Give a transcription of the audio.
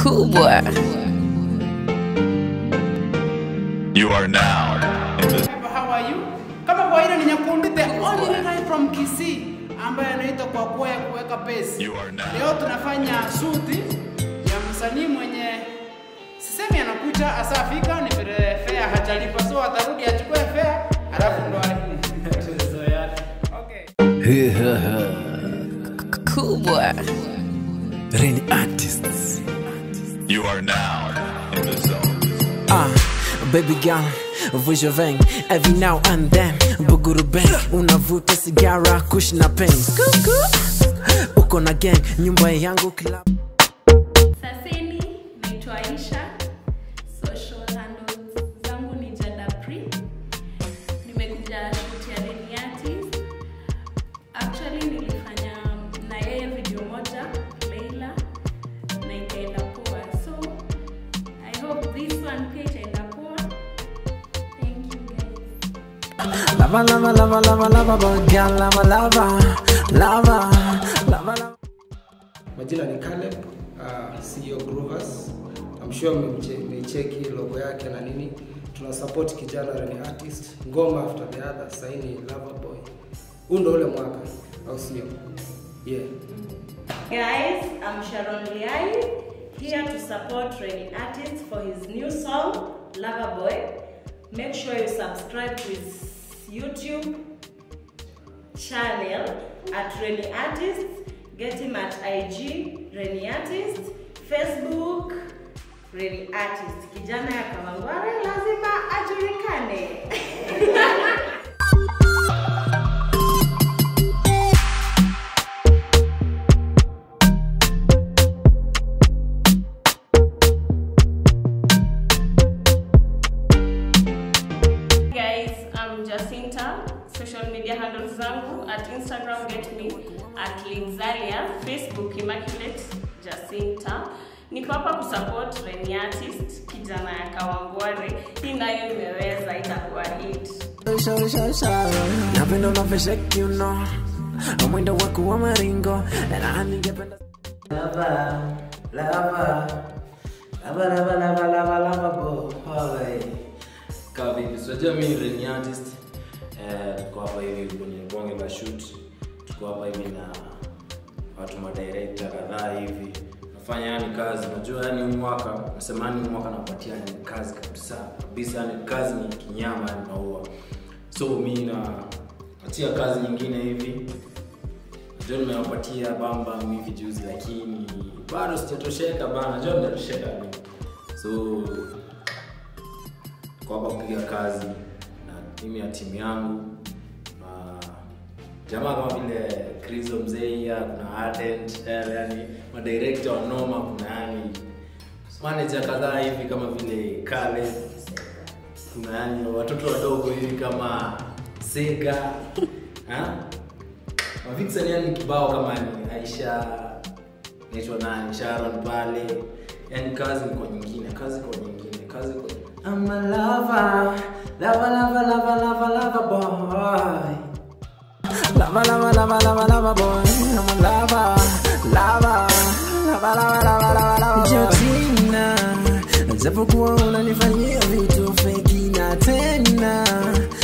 kubwa. You are now in the... How are you? Kama kawaida ni Nyakundi, the only guy from Kisii ambaye anaitwa kwa kuweka pesa. Leo tunafanya suti ya msanii mwenye sisemi anakuja asafika ni vile fare hajalipa, so atarudi achukue fare alafu ndo Okay. Kubwa. Rainy artists. You are now in the zone. Baby girl, visual vang every now and then. Buguru bang, unavuta sigara, kush na pen. Uko na gang, nyumba yangu club. Saseni, naitwa Aisha. Social handles zangu ni Jadapri. Nimekuja shoot ya Rainy Artist. Actually nilifanya na yeye video moja, Leila, na ikaenda poa. So I hope this one pia itaenda poa. Thank you guys. Lava, lava, lava, lava, lava, boy, girl, lava, lava, lava, lava, lava. Majina ni Caleb, CEO Groovers. I'm sure mmecheki logo yake na nini. Tuna support kijana Rainy Artist, ngoma after the other, saini Lover Boy. Undo ule mwaka, au sio? Yeah. Guys, I'm Sharon Liai, here to support Rainy Artist for his new song, Lover Boy. Make sure you subscribe to his YouTube channel at Rainy Artist. Get him at IG, Rainy Artist, Facebook, Rainy Artist. Kijana ya kawangware lazima ajulikane. Social media handles zangu at Instagram get me at Linzalia, Facebook Immaculate Jacinta. Niko hapa kusupport Rainy Artist, kijana ya kawangware. Hii nayo imeweza, itakuwa hit. Napenda unavyoshake you know. Mwendo wako wa maringo na ningependa lava, lava, lava, lava, lava, lava, lava, boy. Kama vipi, sijua mimi Rainy Artist. Tuko hapa hivi kwenye bonge la shoot. Tuko hapa hivi na watu ma director kadhaa hivi. Nafanya yani kazi, unajua yani mwaka, nasema yani mwaka napatia yani kazi kabisa. Kabisa yani kazi ni kinyama yani naua. So mimi napatia kazi nyingine hivi. John nimewapatia bamba hivi juzi lakini bado sijatosheka bana. John natosheka mimi. So kwa hapa kupiga kazi mimi na timu yangu na jamaa kama vile Krizo Mzeia, kuna Ardent, yani ma director wa noma, kuna yani manager kadhaa hivi kama vile Kale, kuna yani watoto wadogo hivi kama Sega, Mavixen yani kibao kama ni Aisha, naitwa nani, Sharon pale, yani kazi kwa nyingine, kazi kwa nyingine, kazi kwa I'm a lover, lover, lover, lover, lover, lover boy. Lava, lava, lava, lava, lava boy. I'm a lover, lover, lava, lava, lava, lava, lava. Jotina, japokuwa unanifanyia vitu fake na tena